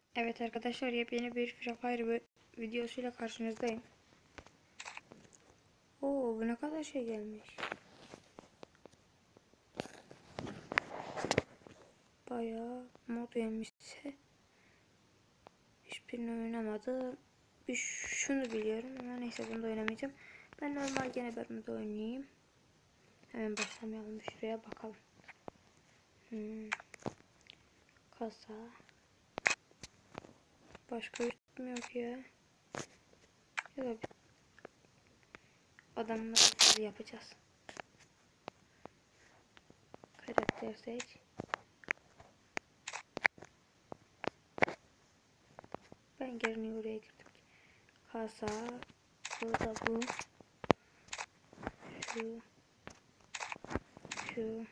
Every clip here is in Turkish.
Evet arkadaşlar, yepyeni bir Free Fire videosuyla karşınızdayım. Oo, bu ne kadar şey gelmiş. Bayağı mod gelmişse hiçbirini oynamadım. Bir şunu biliyorum ama neyse, bunu da oynamayacağım. Ben normal gene bölümde oynayayım. Hemen başlamayalım, şuraya bakalım. Kasa. Başka üstüm yok ya. Ya da adamları yapacağız. Karakter seç. Ben gene oraya girdim. Kasa. Bu da bu. Şu.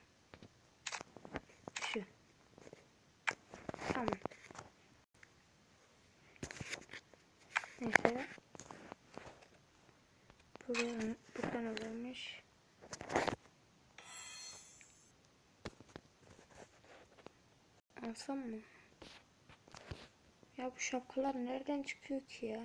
Tamam. Neyse. Buradan alırmış. Alsam mı? Ya bu şapkalar nereden çıkıyor ki ya?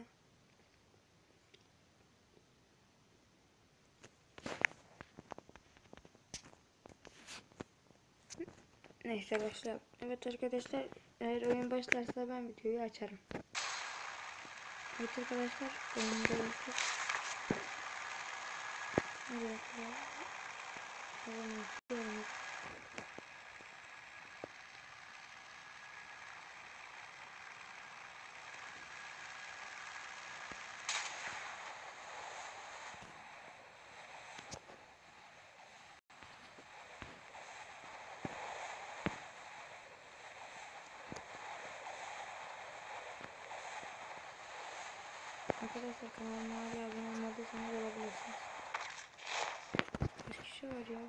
Neyse, başlayalım. Evet arkadaşlar, eğer oyun başlarsa ben videoyu açarım. Evet arkadaşlar, oyunda yok. Evet. Arkadaşlar, kanalıma hala abone olmadıysanız olabilirsiniz. Kaç kişi var ya?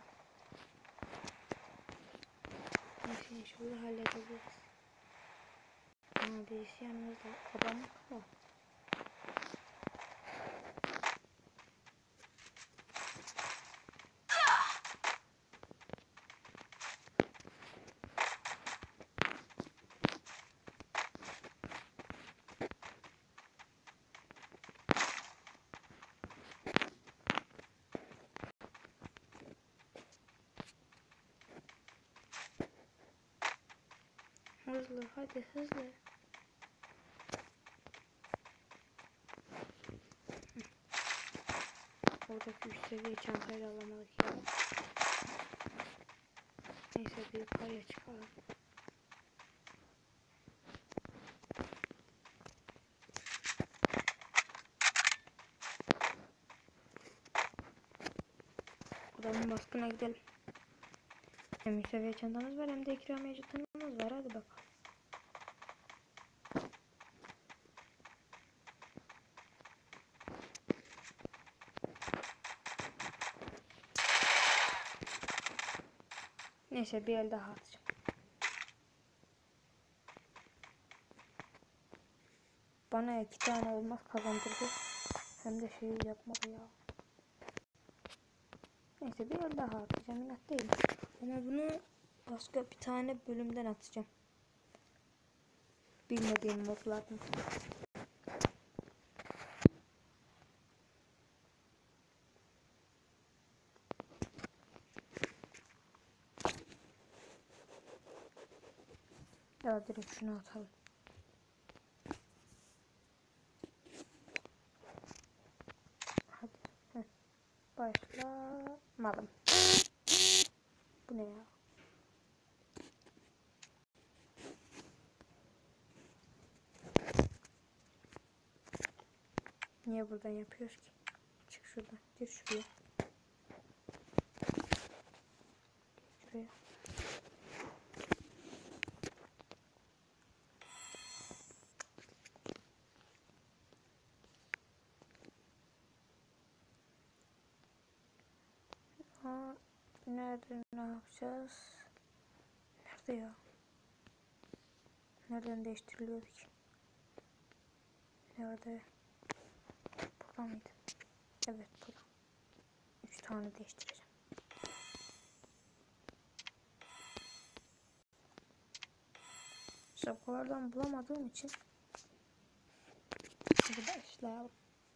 Neyse, inşallah halledebiliriz. Birisi yanımızda. Adam mı? Hızlı, hadi hızlı. Oradaki 3 seviye çantayla alamadık ya. Neyse, bir yukarıya çıkalım. Adamın baskına gidelim. Hem 3 seviye çantamız var, hem de ikramiye jetonumuz var. Hadi bakalım. Neyse, bir el daha atacağım. Bana 2 tane elmas kazandırdı. Hem de şeyi yapmadı ya. Neyse, bir el daha atacağım. İnat değil. Ama bunu başka bir tane bölümden atacağım. Bilmediğim modlardan. Ya direkt şunu atalım. Hadi. Heh. Başlamadım. Bu ne ya? Niye buradan yapıyoruz ki? Çık şuradan. Gir şuraya. Şuraya. Nerede, ne yapacağız? Nerede ya? Nereden değiştiriliyordu ki? Nerede? Burada mıydı? Evet, burada. 3 tane değiştireceğim. Şapkalardan bulamadığım için. Hadi başlayalım.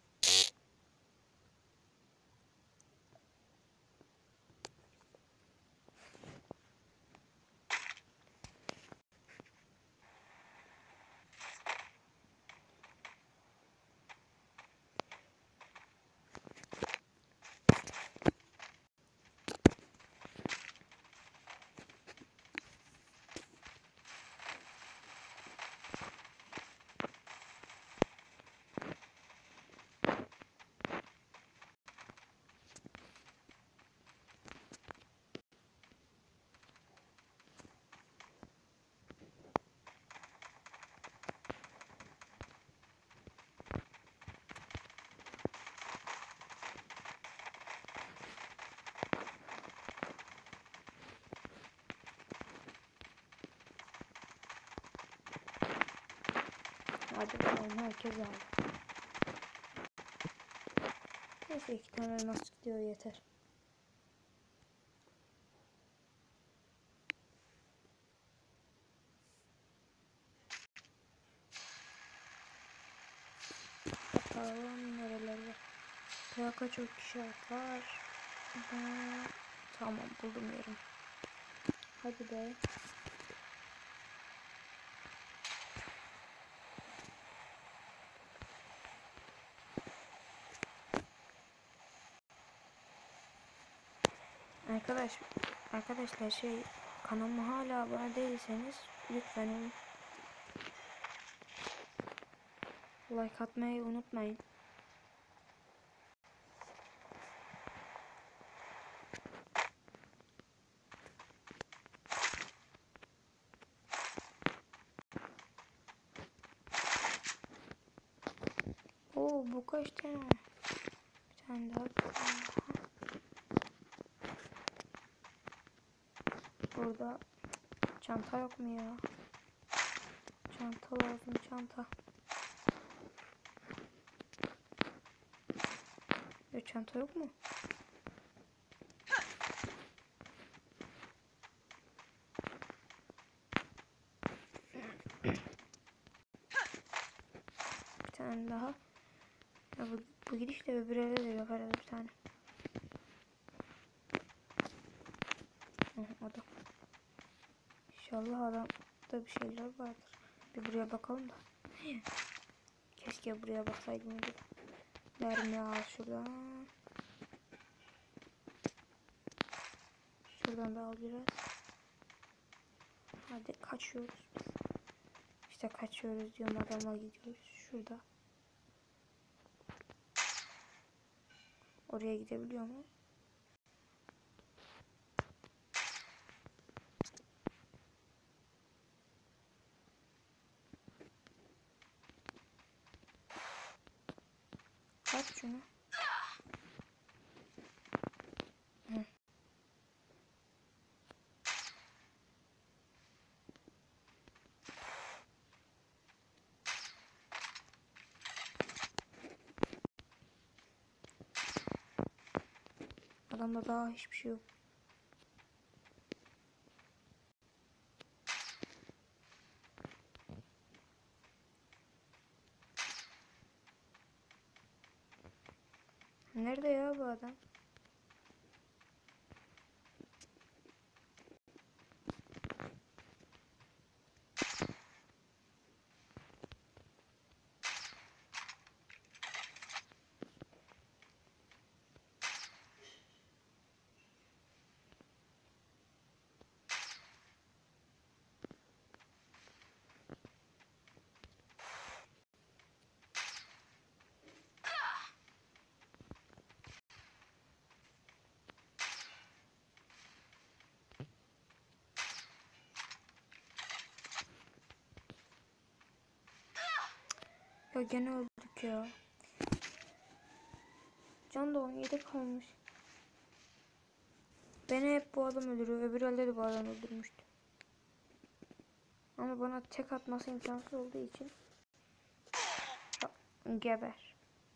Hadi bakalım, herkes aldı. Neyse 2 tane elmas çıkıyor yeter. Bakalım nereler var. Plaka çok kişi var. Tamam, buldum yerim. Hadi be. Arkadaşlar kanalıma hala abone değilseniz lütfen like atmayı unutmayın. Oo, bu kaç tane? Bir tane daha. Burada çanta yok mu ya? Çanta lazım, çanta. Çanta yok mu? Bir tane daha. Ya bu gidişle öbür evde de yok herhalde bir tane. Adam. İnşallah adamda bir şeyler vardır. Bir buraya bakalım da. Keşke buraya baksaydım. Mermi al şuradan. Şuradan da al biraz. Hadi kaçıyoruz biz. İşte kaçıyoruz diyorum, adamla gidiyoruz. Şurada. Oraya gidebiliyor mu? Kaç şunu. Hı. Adamda daha hiçbir şey yok. Nerede ya bu adam? Ya gene öldük ya. Can da 17 kalmış. Beni hep bu adam öldürüyor. Öbür elde de bu adam öldürmüştü. Ama bana tek atması imkansız olduğu için geber.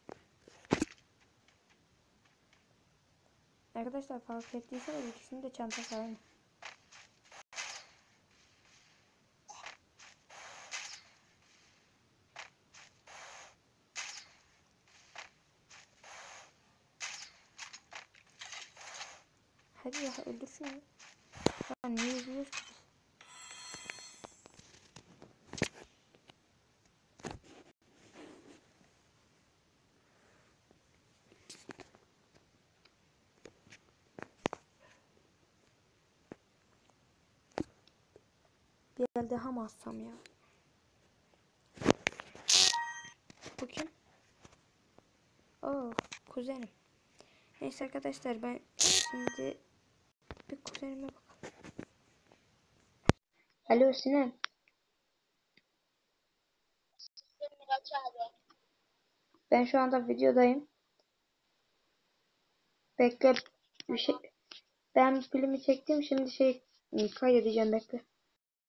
Arkadaşlar fark ettiyseniz ikisinin de çantası aynı. Hadi ya öldür şunu. Ya niye izliyoruz ki? Bir el daha mı atsam ya? Bu kim? Oo, kuzenim. Neyse arkadaşlar ben şimdi bir kuzenime bakalım. Alo Sinem. Ben şu anda videodayım. Bekle bir şey. Ben filmi çektim. Şimdi kaydedeceğim bekle.